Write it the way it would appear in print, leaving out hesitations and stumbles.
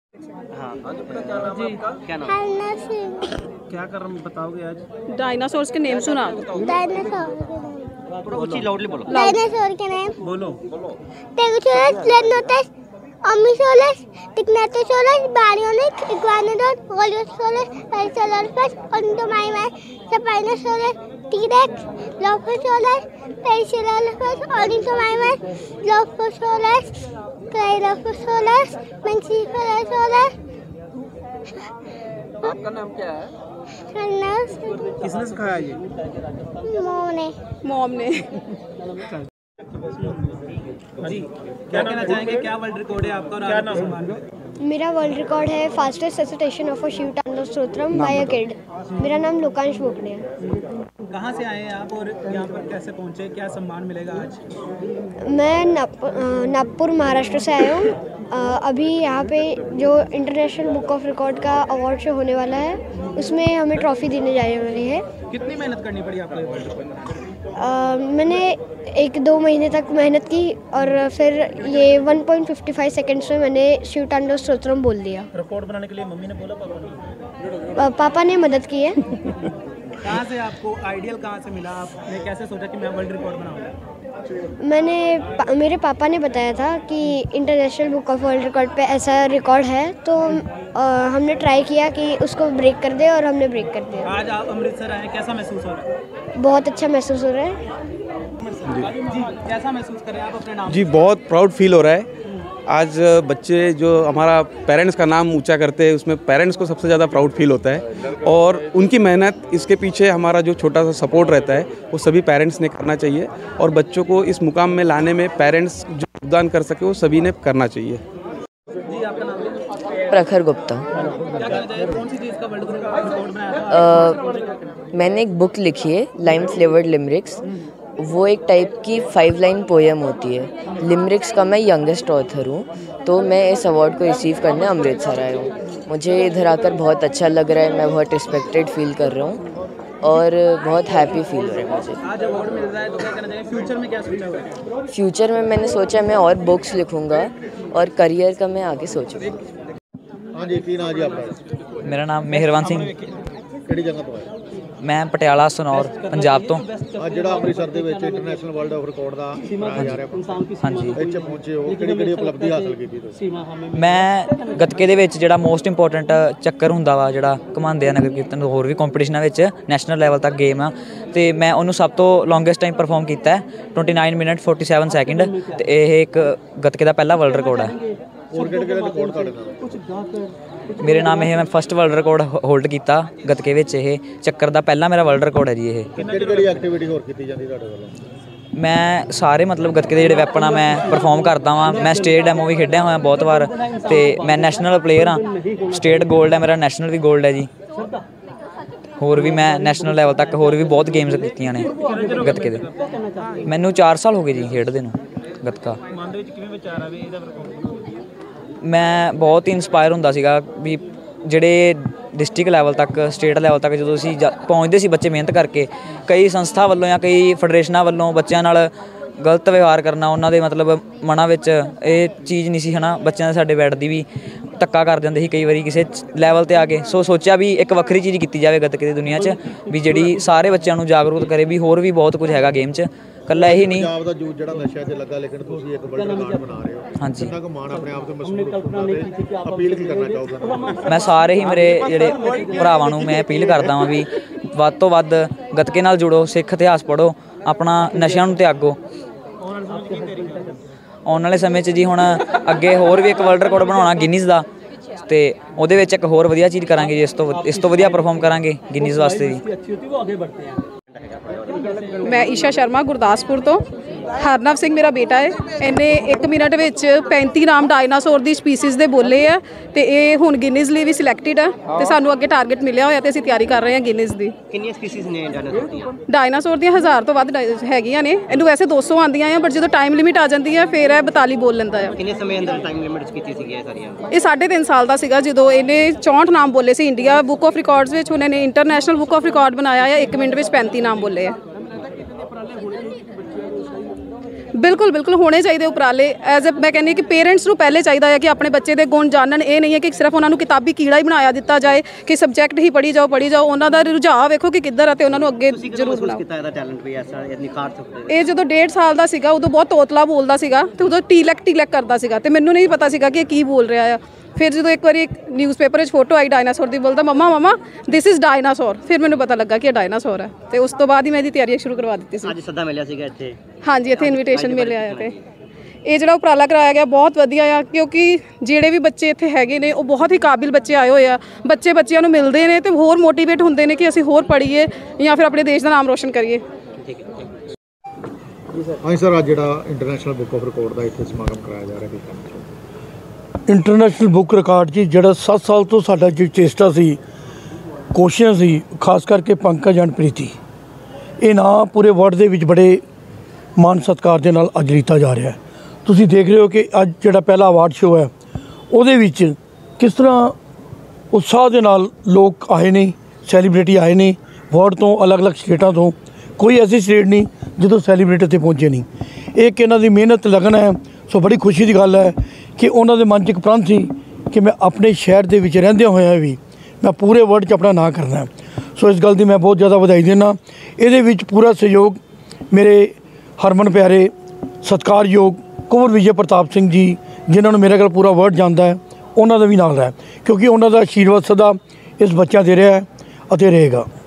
हाँ क्या नाम है आपका? क्या नाम? क्या कर बताओगे आज? डायनासोर्स के नेम सुना। थोड़ा ऊंची लाउडली बोलो। डायनासोर के नेम बोलो। टेगोसॉरस, प्लेनोटस, ओमिसोरस, टिग्नाटोसोरस, बारियोनिक, इग्वानोडोन, होलियोसोरस, पैरासाउरुस, ओनिटोमाइमस, स्पाइनोसोरस, टी-रेक्स, लोफोसोरस, पेरिसेलालोफस, ओनिटोमाइमस, लोफोसोरस, क्राइलोफोसोरस, मैंसिफेरासोरस। आपका नाम क्या है? किसने सिखाया ये? मॉम ने। जी क्या कहना चाहेंगे? क्या वर्ल्ड रिकॉर्ड है आपका और क्या नाम है? मेरा वर्ल्ड रिकॉर्ड है fastest recitation of a Shiva Tandava Stotram bye a kid. मेरा नाम लोकांश बोकड़े है। कहाँ से आए हैं आप और यहाँ पर कैसे पहुँचे? क्या सम्मान मिलेगा आज? मैं नागपुर महाराष्ट्र से आया हूँ। अभी यहाँ पे जो इंटरनेशनल बुक ऑफ रिकॉर्ड का अवार्ड शो होने वाला है उसमें हमें ट्रॉफी देने जाने वाली है। कितनी मेहनत करनी पड़ी आपको? मैंने 1-2 महीने तक मेहनत की और फिर ये 1.55 सेकंड्स में मैंने शिव तांडव स्तोत्रम बोल दिया। रिकॉर्ड बनाने के लिए मम्मी ने बोला, पापा ने? पापा ने मदद की है। कहाँ से आपको आइडियल कहाँ से मिला? आपने कैसे सोचा कि मैं वर्ल्ड रिकॉर्ड बनाऊंगा? मेरे पापा ने बताया था कि international book of world record पे ऐसा रिकॉर्ड है, तो हमने ट्राई किया कि उसको ब्रेक कर दे और हमने ब्रेक कर दिया। आज आप अमृतसर आए, कैसा महसूस हो रहा है? बहुत अच्छा महसूस हो रहा है। जी कैसा महसूस कर रहे हैं आप अपने नाम? जी बहुत प्राउड फील हो रहा है। आज बच्चे जो हमारा पेरेंट्स का नाम ऊंचा करते हैं उसमें पेरेंट्स को सबसे ज़्यादा प्राउड फील होता है और उनकी मेहनत, इसके पीछे हमारा जो छोटा सा सपोर्ट रहता है वो सभी पेरेंट्स ने करना चाहिए और बच्चों को इस मुकाम में लाने में पेरेंट्स जो योगदान कर सके वो सभी ने करना चाहिए। जी आपका नाम? प्रखर गुप्ता। क्या कहना चाहिए? कौन सी चीज़ का वर्ल्ड रिकॉर्ड बनाया था? मैंने एक बुक लिखी है लाइम फ्लेवर्ड लिमरिक्स। वो एक टाइप की 5 लाइन पोएम होती है। लिमरिक्स का मैं यंगेस्ट ऑथर हूँ, तो मैं इस अवार्ड को रिसीव करने अमृतसर आया हूँ। मुझे इधर आकर बहुत अच्छा लग रहा है। मैं बहुत रिस्पेक्टेड फील कर रहा हूँ और बहुत हैप्पी फील हो रहा है मुझे। आज अवार्ड मिल रहा है तो क्या कहना चाहिए? फ्यूचर में क्या सोचा हुआ है? फ्यूचर में मैंने सोचा मैं और बुक्स लिखूँगा और करियर का मैं आगे सोचूँगा। हाँ जी, की नाम जी आपका? मेरा नाम मेहरबान सिंह। ਕਿਹੜੀ ਜਗ੍ਹਾ ਤੋਂ ਆਏ? मैं पटियाला सनौर पंजाब तो। ਅੱਜ ਜਿਹੜਾ ਅੰਮ੍ਰਿਤਸਰ ਦੇ ਵਿੱਚ ਇੰਟਰਨੈਸ਼ਨਲ ਵਰਲਡ ਆਫ ਰਿਕਾਰਡ ਦਾ ਮਨਾਇਆ ਜਾ ਰਿਹਾ हाँ जी ਇੱਥੇ ਪਹੁੰਚੇ ਹੋ, ਕਿਹੜੀ ਉਪਲਬਧੀ ਹਾਸਲ ਕੀਤੀ ਤੁਸੀਂ? मैं ਗੱਤਕੇ ਦੇ ਵਿੱਚ ਜਿਹੜਾ ਮੋਸਟ ਇੰਪੋਰਟੈਂਟ ਚੱਕਰ ਹੁੰਦਾ ਵਾ ਜਿਹੜਾ ਘੁਮਾਉਂਦੇ ਆ ਨਗਰ ਕੀਰਤਨ ਹੋਰ ਵੀ ਕੰਪੀਟੀਸ਼ਨਾਂ ਵਿੱਚ ਨੈਸ਼ਨਲ ਲੈਵਲ ਤੱਕ ਗੇਮ ਆ ਤੇ ਮੈਂ ਉਹਨੂੰ ਸਭ ਤੋਂ ਲੌਂਗੈਸਟ ਟਾਈਮ ਪਰਫਾਰਮ ਕੀਤਾ ਹੈ 29 ਮਿੰਟ 47 ਸੈਕਿੰਡ ਤੇ ਇਹ ਇੱਕ ਗੱਤਕੇ ਦਾ ਪਹਿਲਾ ਵਰਲਡ ਰਿਕਾਰਡ ਹੈ। ਹੋਰ ਕਿਹੜੇ ਰਿਕਾਰਡ ਤੁਹਾਡੇ ਨਾਲ? ਮੇਰੇ ਨਾਮ ਇਹ ਮੈਂ ਫਸਟ ਵਰਲਡ ਰਿਕਾਰਡ ਹੋਲਡ ਕੀਤਾ ਗੱਤਕੇ ਵਿੱਚ। ਇਹ ਚੱਕਰ ਦਾ ਪਹਿਲਾ ਮੇਰਾ ਵਰਲਡ ਰਿਕਾਰਡ ਹੈ ਜੀ। ਇਹ ਕਿਹੜੀ ਐਕਟੀਵਿਟੀ ਹੋਰ ਕੀਤੀ ਜਾਂਦੀ ਤੁਹਾਡੇ ਵੱਲੋਂ? ਮੈਂ ਸਾਰੇ ਮਤਲਬ ਗੱਤਕੇ ਦੇ ਜਿਹੜੇ ਵੈਪਨ ਆ ਮੈਂ ਪਰਫਾਰਮ ਕਰਦਾ ਵਾਂ। ਮੈਂ ਸਟੇਟ ਡੈਮੋ ਵੀ ਖੇਡਿਆ ਹੋਇਆ ਬਹੁਤ ਵਾਰ ਤੇ ਮੈਂ ਨੈਸ਼ਨਲ ਪਲੇਅਰ ਹਾਂ। ਸਟੇਟ ਗੋਲਡ ਹੈ ਮੇਰਾ, ਨੈਸ਼ਨਲ ਵੀ ਗੋਲਡ ਹੈ ਜੀ। ਹੋਰ ਵੀ ਮੈਂ ਨੈਸ਼ਨਲ ਲੈਵਲ ਤੱਕ ਹੋਰ ਵੀ ਬਹੁਤ ਗੇਮਸ ਕੀਤੀਆਂ ਨੇ ਗੱਤਕੇ ਦੇ। ਮੈਨੂੰ 4 ਸਾਲ ਹੋ ਗਏ ਜੀ ਖੇਡਦੇ ਨੂੰ ਗੱਤਕਾ। ਮਨ ਦੇ ਵਿੱਚ ਕਿਵੇਂ ਵਿਚਾਰ ਆਵੇ ਇਹਦਾ ਰਿਕਾਰਡ? ਮੈਂ ਬਹੁਤ ਹੀ ਇੰਸਪਾਇਰ ਹੁੰਦਾ ਸੀਗਾ ਵੀ ਜਿਹੜੇ ਡਿਸਟ੍ਰਿਕਟ ਲੈਵਲ ਤੱਕ, ਸਟੇਟ ਲੈਵਲ ਤੱਕ ਜਦੋਂ ਅਸੀਂ ਪਹੁੰਚਦੇ ਸੀ ਬੱਚੇ ਮਿਹਨਤ ਕਰਕੇ, ਕਈ ਸੰਸਥਾ ਵੱਲੋਂ ਜਾਂ ਕਈ ਫੈਡਰੇਸ਼ਨਾਂ ਵੱਲੋਂ ਬੱਚਿਆਂ ਨਾਲ ਗਲਤ ਵਿਵਹਾਰ ਕਰਨਾ, ਉਹਨਾਂ ਦੇ ਮਤਲਬ ਮਨਾਂ ਵਿੱਚ ਇਹ ਚੀਜ਼ ਨਹੀਂ ਸੀ ਹੈ ਨਾ, ਬੱਚਿਆਂ ਦੇ ਸਾਡੇ ਬੈਠਦੀ ਵੀ ਧੱਕਾ ਕਰ ਦਿੰਦੇ ਸੀ ਕਈ ਵਾਰੀ ਕਿਸੇ ਲੈਵਲ 'ਤੇ ਆ ਕੇ। ਸੋ ਸੋਚਿਆ ਵੀ ਇੱਕ ਵੱਖਰੀ ਚੀਜ਼ ਕੀਤੀ ਜਾਵੇ ਗੱਤਕੇ ਦੀ ਦੁਨੀਆ 'ਚ ਵੀ ਜਿਹੜੀ ਸਾਰੇ ਬੱਚਿਆਂ ਨੂੰ ਜਾਗਰੂਕ ਕਰੇ ਵੀ ਹੋਰ ਵੀ ਬਹੁਤ ਕੁਝ ਹੈਗਾ ਗੇਮ 'ਚ, ਇਕੱਲਾ ਇਹੀ ਨਹੀਂ। ਪੰਜਾਬ ਦਾ ਯੂਥ ਜਿਹੜਾ ਨਸ਼ਿਆਂ 'ਚ ਲੱਗਾ, ਲੇਕਿਨ ਤੁਸੀਂ ਇੱਕ ਵਰਲਡ ਰਿਕਾਰਡ ਬਣਾ ਰਹੇ ਹੋ। ਹਾਂਜੀ, ਕਿੰਨਾ ਕੁ ਮਾਣ ਆਪਣੇ ਆਪ ਤੇ ਮਹਿਸੂਸ ਹੁੰਦਾ ਤੇ ਅਪੀਲ ਕੀ ਕਰਨਾ ਚਾਹੋਗੇ? ਮੈਂ ਸਾਰੇ ਹੀ ਮੇਰੇ ਜਿਹੜੇ ਭਰਾਵਾਂ ਨੂੰ ਮੈਂ ਅਪੀਲ ਕਰਦਾ ਵਾਂ ਵੀ ਵੱਧ ਤੋਂ ਵੱਧ ਗੱਤਕੇ ਨਾਲ ਜੁੜੋ, ਸਿੱਖ ਇਤਿਹਾਸ ਪੜ੍ਹੋ, ਆਪਣਾ ਨਸ਼ਿਆਂ ਨੂੰ ਤਿਆਗੋ। ਆਉਣ ਵਾਲੇ ਸਮੇਂ 'ਚ ਜੀ ਹੁਣ ਅੱਗੇ ਹੋਰ ਵੀ ਇੱਕ ਵਰਲਡ ਰਿਕਾਰਡ ਬਣਾਉਣਾ ਗਿਨੀਜ਼ ਦਾ, ਤੇ ਉਹਦੇ ਵਿੱਚ ਇੱਕ ਹੋਰ ਵਧੀਆ ਚੀਜ਼ ਕਰਾਂਗੇ ਜੀ। ਇਸ ਤੋਂ ਵਧੀਆ ਪਰਫਾਰਮ ਕਰਾਂਗੇ ਗਿਨੀਜ਼ ਵਾਸਤੇ ਜੀ। ਮੈਂ ਈਸ਼ਾ ਸ਼ਰਮਾ ਗੁਰਦਾਸਪੁਰ ਤੋਂ। ਹਰਨਵ ਸਿੰਘ ਮੇਰਾ ਬੇਟਾ ਹੈ। ਇਹਨੇ 1 ਮਿੰਟ ਵਿੱਚ 35 ਨਾਮ ਡਾਇਨਾਸੋਰ ਦੀ ਸਪੀਸੀਜ਼ ਦੇ ਬੋਲੇ ਆ ਤੇ ਇਹ ਹੁਣ ਗਿਨੀਜ਼ ਲਈ ਵੀ ਸਿਲੈਕਟਡ ਹੈ ਤੇ ਸਾਨੂੰ ਅੱਗੇ ਟਾਰਗੇਟ ਮਿਲਿਆ ਹੋਇਆ ਤੇ ਅਸੀਂ ਤਿਆਰੀ ਕਰ ਰਹੇ ਹਾਂ ਗਿਨੀਜ਼ ਦੀ। ਕਿੰਨੀਆਂ ਸਪੀਸੀਜ਼ ਨੇ ਡਾਇਨਾਸੋਰ ਦੀਆਂ? ਡਾਇਨਾਸੋਰ ਦੀਆਂ 1000 ਤੋਂ ਵੱਧ ਹੈਗੀਆਂ ਨੇ। ਇਹਨੂੰ ਵੈਸੇ 200 ਆਉਂਦੀਆਂ ਆ, ਬਟ ਜਦੋਂ ਟਾਈਮ ਲਿਮਿਟ ਆ ਜਾਂਦੀ ਹੈ ਫਿਰ ਇਹ 42 ਬੋਲ ਲੈਂਦਾ ਆ। ਕਿੰਨੇ ਸਮੇਂ ਅੰਦਰ ਟਾਈਮ ਲਿਮਿਟ ਕੀਤੀ ਸੀਗੀ ਇਹ ਸਾਰੀਆਂ? ਇਹ 3.5 ਸਾਲ ਦਾ ਸੀਗਾ ਜਦੋਂ ਇਹਨੇ 64 ਨਾਮ ਬੋਲੇ ਸੀ ਇੰਡੀਆ ਬੁੱਕ ਆਫ ਰਿਕਾਰਡਸ ਵਿੱਚ। ਉਹਨਾਂ ਨੇ ਇੰਟਰਨੈਸ਼ਨਲ ਬੁੱਕ ਆਫ ਰਿਕਾਰਡ ਬਣਾਇਆ ਆ, 1 ਮਿੰਟ ਵਿੱਚ 35 ਨਾਮ ਬੋਲੇ ਆ। ਬਿਲਕੁਲ ਬਿਲਕੁਲ ਹੋਣੇ ਚਾਹੀਦੇ ਉਪਰਾਲੇ ਐਜ਼ ਅ ਮੈਂ ਕਹਿੰਦੀ ਕਿ ਪੇਰੈਂਟਸ ਨੂੰ ਪਹਿਲੇ ਚਾਹੀਦਾ ਹੈ ਕਿ ਆਪਣੇ ਬੱਚੇ ਦੇ ਗੁਣ ਜਾਣਨ। ਇਹ ਨਹੀਂ ਹੈ ਕਿ ਸਿਰਫ ਉਹਨਾਂ ਨੂੰ ਕਿਤਾਬੀ ਕੀੜਾ ਹੀ ਬਣਾਇਆ ਦਿੱਤਾ ਜਾਏ ਕਿ ਸਬਜੈਕਟ ਹੀ ਪੜ੍ਹੀ ਜਾਓ। ਉਹਨਾਂ ਦਾ ਰੁਝਾਅ ਵੇਖੋ ਕਿ ਕਿੱਧਰ ਆ ਤੇ ਉਹਨਾਂ ਨੂੰ ਅੱਗੇ ਜ਼ਰੂਰ ਬਣਾਓ। ਇਹ ਜਦੋਂ 1.5 ਸਾਲ ਦਾ ਸੀਗਾ ਉਦੋਂ ਬਹੁਤ ਤੋਤਲਾ ਬੋਲਦਾ ਸੀਗਾ ਤੇ ਉਦੋਂ ਟੀਲੈਕ ਕਰਦਾ ਸੀਗਾ ਤੇ ਮੈਨੂੰ ਨਹੀਂ ਪਤਾ ਸੀਗਾ ਕਿ ਇਹ ਕੀ ਬੋਲ ਰਿਹਾ ਆ। ਫਿਰ ਜਦੋਂ ਇੱਕ ਵਾਰੀ ਇੱਕ ਨਿਊਜ਼ਪੇਪਰ 'ਚ ਫੋਟੋ ਆਈ ਡਾਇਨਾਸੌਰ ਦੀ, ਬੋਲਦਾ ਮੰਮਾ ਦਿਸ ਇਜ਼ ਡਾਇਨਾਸੌਰ। ਫਿਰ ਮੈਨੂੰ ਪਤਾ ਲੱਗਾ ਕਿ ਇਹ ਡਾਇਨਾਸੌਰ ਹੈ ਤੇ ਉਸ ਤੋਂ ਬਾਅਦ ਹੀ ਮੈਂ ਇਹਦੀ ਤਿਆਰੀ ਸ਼ੁਰੂ ਕਰਵਾ ਦਿੱਤੀ ਸੀ। ਅੱਜ ਸੱਦਾ ਮਿਲਿਆ ਸੀਗਾ ਇੱਥੇ? ਹਾਂਜੀ, ਇੱਥੇ ਇਨਵੀਟੇਸ਼ਨ ਮਿਲਿਆ ਹੈ ਤੇ ਇਹ ਜਿਹੜਾ ਉਪਰਾਲਾ ਕਰਾਇਆ ਗਿਆ ਬਹੁਤ ਵਧੀਆ ਆ ਕਿਉਂਕਿ ਜਿਹੜੇ ਵੀ ਬੱਚੇ ਇੱਥੇ ਹੈਗੇ ਨੇ ਉਹ ਬਹੁਤ ਹੀ ਕਾਬਿਲ ਬੱਚੇ ਆਏ ਹੋਏ ਆ। ਬੱਚਿਆਂ ਨੂੰ ਮਿਲਦੇ ਨੇ ਤੇ ਹੋਰ ਮੋਟੀਵੇਟ ਹੁੰਦੇ ਨੇ ਕਿ ਅਸੀਂ ਹੋਰ ਪੜ੍ਹੀਏ ਜਾਂ ਫਿਰ ਆਪਣੇ ਦੇਸ਼ ਦਾ ਨਾਮ ਰੋਸ਼ਨ ਕਰੀਏ। ਹਾਂਜੀ ਸਰ, ਅੱਜ ਜਿਹੜਾ ਇੰਟਰਨੈਸ਼ਨਲ ਬੁੱਕ ਆਫ ਰਿਕਾਰਡ ਦਾ ਇੱਥੇ ਸਮਾਗਮ ਕਰਾਇਆ ਜਾ ਰਿਹਾ ਹੈ, ਇੰਟਰਨੈਸ਼ਨਲ ਬੁੱਕ ਰਿਕਾਰਡ ਜੀ ਜਿਹੜਾ 7 ਸਾਲ ਤੋਂ ਸਾਡਾ ਜੋ ਚੇਸਟਾ ਸੀ, ਕੋਸ਼ਿਸ਼ ਸੀ, ਖਾਸ ਕਰਕੇ ਪੰਕਜ ਐਂਡ ਪ੍ਰੀਤੀ, ਇਹ ਨਾਂ ਪੂਰੇ ਵਰਲਡ ਦੇ ਵਿੱਚ ਬੜੇ ਮਾਣ ਸਤਿਕਾਰ ਦੇ ਨਾਲ ਅੱਜ ਲਿੱਤਾ ਜਾ ਰਿਹਾ ਹੈ। ਤੁਸੀਂ ਦੇਖ ਰਹੇ ਹੋ ਕਿ ਅੱਜ ਜਿਹੜਾ ਪਹਿਲਾ ਅਵਾਰਡ ਸ਼ੋਅ ਹੈ ਉਹਦੇ ਵਿੱਚ ਕਿਸ ਤਰ੍ਹਾਂ ਉਤਸ਼ਾਹ ਦੇ ਨਾਲ ਲੋਕ ਆਏ ਨੇ, ਸੈਲੀਬ੍ਰਿਟੀ ਆਏ ਨੇ ਵਰਲਡ ਤੋਂ, ਅਲੱਗ-ਅਲੱਗ ਸਟੇਟਾਂ ਤੋਂ। ਕੋਈ ਐਸੀ ਸਟੇਟ ਨਹੀਂ ਜਦੋਂ ਸੈਲੀਬ੍ਰਿਟੀ ਇੱਥੇ ਪਹੁੰਚੇ ਨਹੀਂ। ਇੱਕ ਇਹਨਾਂ ਦੀ ਮਿਹਨਤ ਲਗਨ ਹੈ। ਸੋ ਬੜੀ ਖੁਸ਼ੀ ਦੀ ਗੱਲ ਹੈ ਕਿ ਉਹਨਾਂ ਦੇ ਮਨ 'ਚ ਇੱਕ ਪ੍ਰਣ ਸੀ ਕਿ ਮੈਂ ਆਪਣੇ ਸ਼ਹਿਰ ਦੇ ਵਿੱਚ ਰਹਿੰਦਿਆਂ ਹੋਇਆਂ ਵੀ ਮੈਂ ਪੂਰੇ ਵਰਲਡ 'ਚ ਆਪਣਾ ਨਾਂ ਕਰਨਾ। ਸੋ ਇਸ ਗੱਲ ਦੀ ਮੈਂ ਬਹੁਤ ਜ਼ਿਆਦਾ ਵਧਾਈ ਦਿੰਦਾ। ਇਹਦੇ ਵਿੱਚ ਪੂਰਾ ਸਹਿਯੋਗ ਮੇਰੇ ਹਰਮਨ ਪਿਆਰੇ ਸਤਿਕਾਰਯੋਗ ਕੁੰਵਰ ਵਿਜੇ ਪ੍ਰਤਾਪ ਸਿੰਘ ਜੀ, ਜਿਨ੍ਹਾਂ ਨੂੰ ਮੇਰੇ ਕੋਲ ਪੂਰਾ ਵਰਲਡ ਜਾਣਦਾ ਹੈ, ਉਹਨਾਂ ਦਾ ਵੀ ਨਾਲ ਹੈ ਕਿਉਂਕਿ ਉਹਨਾਂ ਦਾ ਆਸ਼ੀਰਵਾਦ ਸਦਾ ਇਸ ਬੱਚਿਆਂ 'ਤੇ ਰਿਹਾ ਅਤੇ ਰਹੇਗਾ।